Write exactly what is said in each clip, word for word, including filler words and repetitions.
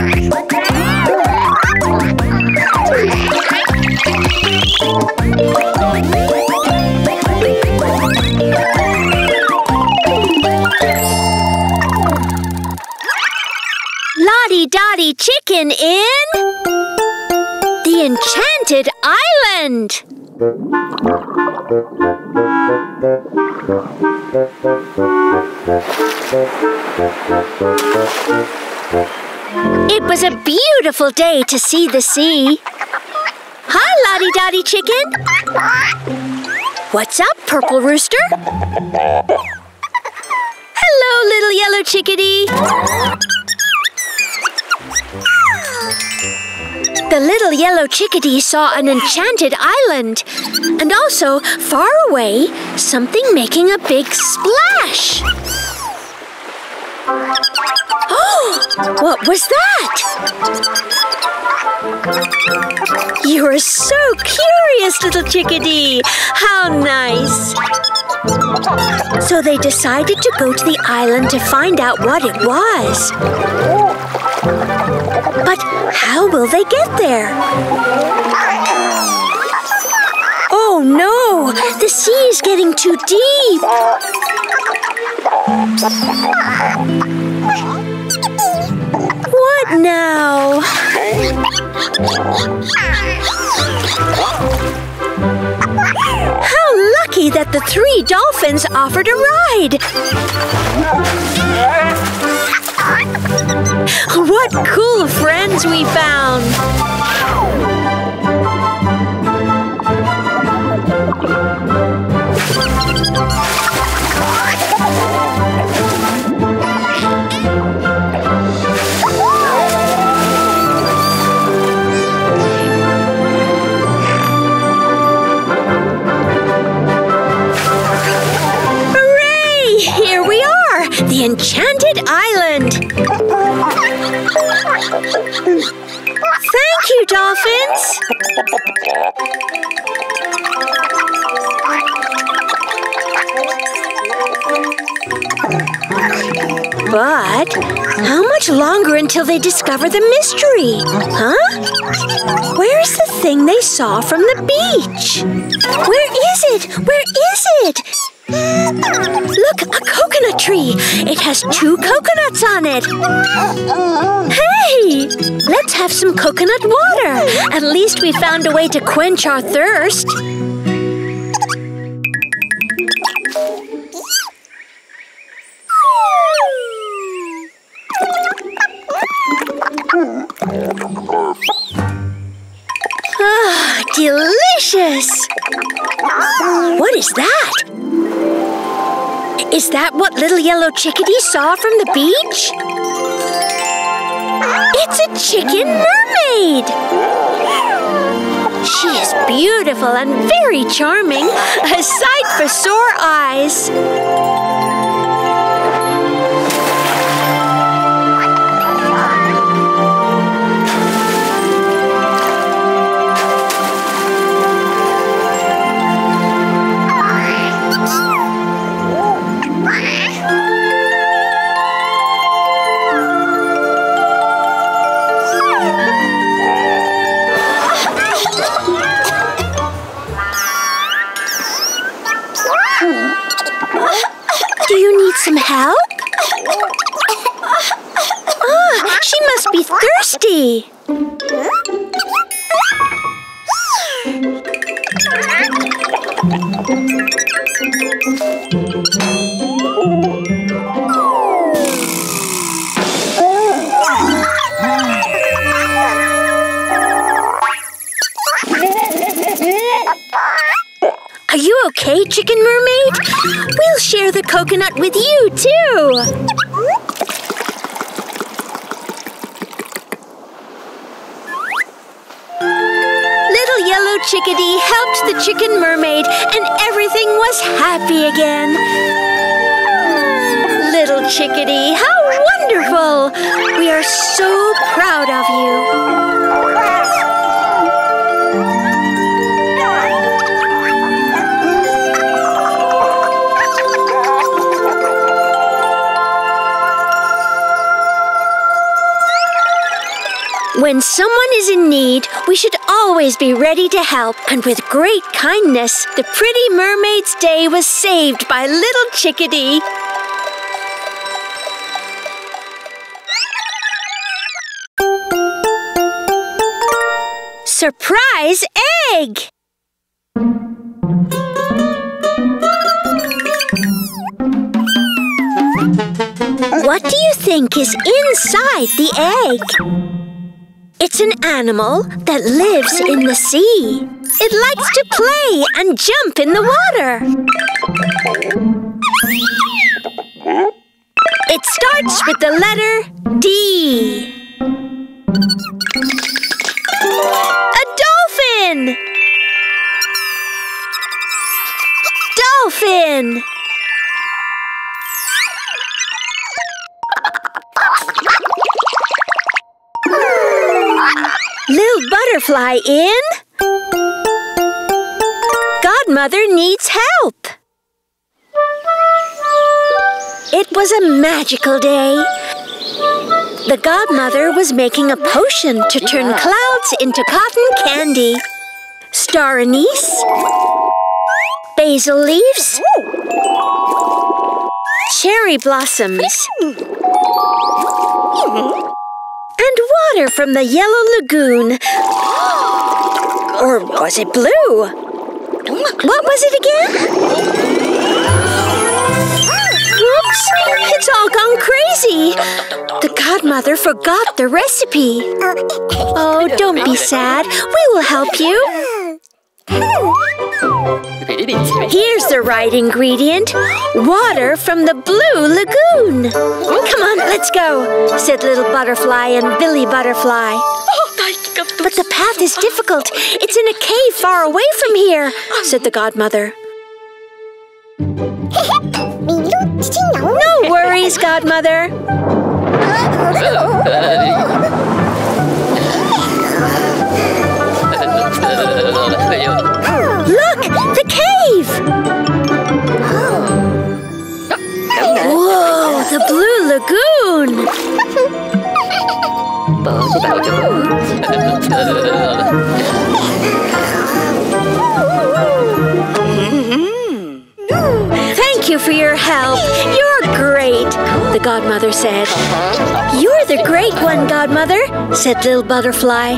Lottie Dottie chicken in the Enchanted Island. It was a beautiful day to see the sea. Hi, Lottie Dottie chicken. What's up, Purple Rooster? Hello, little yellow chickadee. The little yellow chickadee saw an enchanted island, and also, far away, something making a big splash. Oh, what was that? You are so curious, little chickadee. How nice. So they decided to go to the island to find out what it was. But how will they get there? Oh no! The sea is getting too deep! What now? How lucky that the three dolphins offered a ride! What cool friends we found! Hooray! Here we are! The Enchanted Island! Thank you, dolphins! But how much longer until they discover the mystery? Huh? Where's the thing they saw from the beach? Where is it? Where is it? Look, a coconut tree. It has two coconuts on it. Hey! Let's have some coconut water. At least we found a way to quench our thirst. Ah, delicious! What is that? Is that what little yellow chickadee saw from the beach? It's a chicken mermaid! She is beautiful and very charming, a sight for sore eyes. Some help? Ah, she must be thirsty. Are you okay, Chicken Mermaid? We'll share the coconut with you, too. Little yellow chickadee helped the Chicken Mermaid, and everything was happy again. Little chickadee, how wonderful! We are so proud of you. When someone is in need, we should always be ready to help. And with great kindness, the pretty mermaid's day was saved by little Chickadee. Surprise egg! What do you think is inside the egg? It's an animal that lives in the sea. It likes to play and jump in the water. It starts with the letter D. A dolphin! Dolphin! Little butterfly in. Godmother needs help. It was a magical day. The Godmother was making a potion to turn clouds into cotton candy. Star anise, basil leaves, cherry blossoms, and water from the yellow lagoon. Or was it blue? What was it again? Whoops! It's all gone crazy. The Godmother forgot the recipe. Oh, don't be sad. We will help you. Here's the right ingredient. Water from the blue lagoon. Come on, let's go, said Little Butterfly and Billy Butterfly. But the path is difficult. It's in a cave far away from here, said the Godmother. No worries, Godmother. Look, the cave! Whoa, the blue lagoon! Thank you for your help. You're great, the Godmother said. You're the great one, Godmother, said Little Butterfly.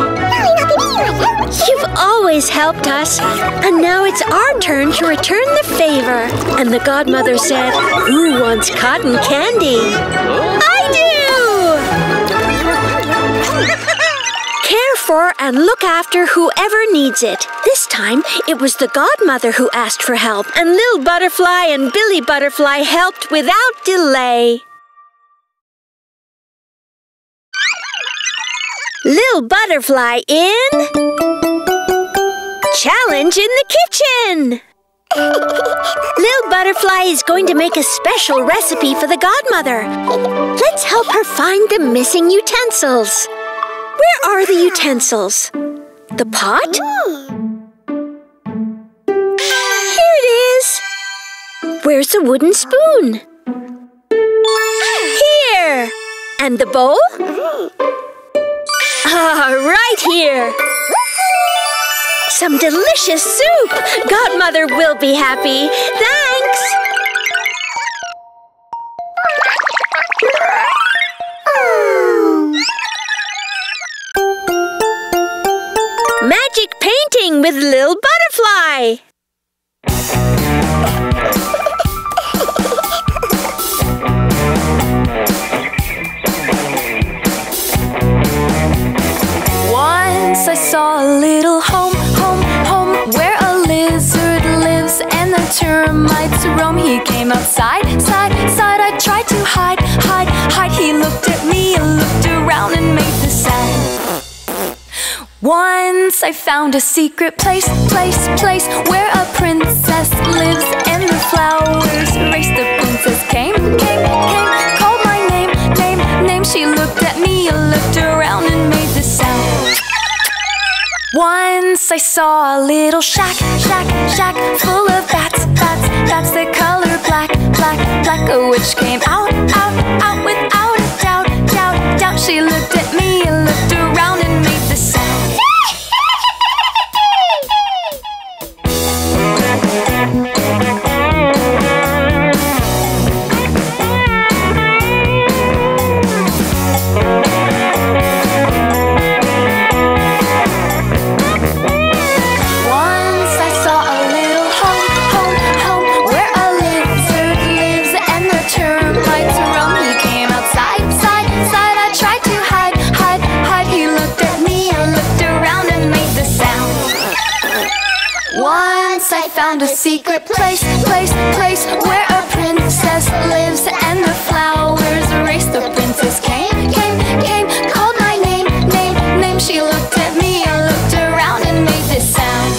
You've always helped us, and now it's our turn to return the favor. And the Godmother said, who wants cotton candy? I do! Care for and look after whoever needs it. This time, it was the Godmother who asked for help, and Little Butterfly and Billy Butterfly helped without delay. Little Butterfly in. Challenge in the kitchen! Little Butterfly is going to make a special recipe for the Godmother. Let's help her find the missing utensils. Where are the utensils? The pot? Here it is. Where's the wooden spoon? Here. And the bowl? Ah, right here. Some delicious soup. Godmother will be happy. Thanks. Magic painting with Little Butterfly. Once I saw a little home, home, home, where a lizard lives and the termites roam. He came outside, side, side. I tried to hide, hide, hide. He looked at me and looked around and made the sound. Once I found a secret place, place, place, where a princess lives and the flowers race. The princess came, came, came, called my name, name, name. She looked at me and looked around and made the sound. Once I saw a little shack, shack, shack, full of bats, bats, bats, the color black, black, black. A witch came out, out, out without a doubt, doubt, doubt. She looked at me and looked around a secret place, place, place where a princess lives and the flowers race. The princess came, came, came, called my name, name, name. She looked at me and looked around and made this sound.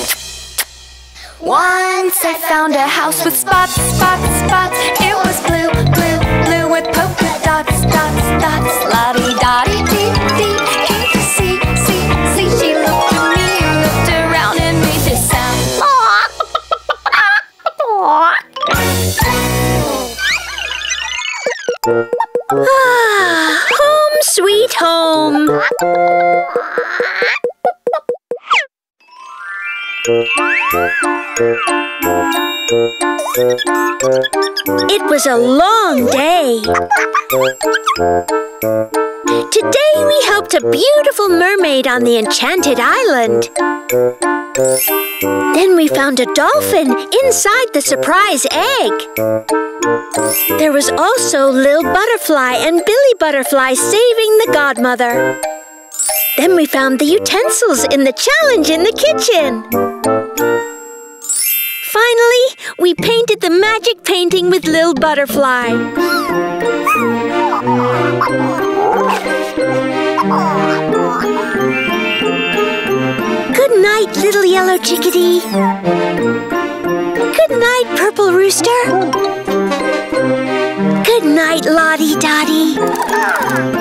Once I found a house with spots, spots, spots. It was blue, blue, blue with polka dots, dots, dots. Lottie Dottie, dee, dee, can't you see, see, see? She looked at me and looked around and made this sound. Ah, home sweet home. It was a long day. Today we helped a beautiful mermaid on the Enchanted Island. Then we found a dolphin inside the surprise egg. There was also Lil Butterfly and Billy Butterfly saving the Godmother. Then we found the utensils in the challenge in the kitchen. Finally, we painted the magic painting with Lil Butterfly. Good night, little yellow chickadee. Good night, purple rooster. Good night, Lottie Dottie.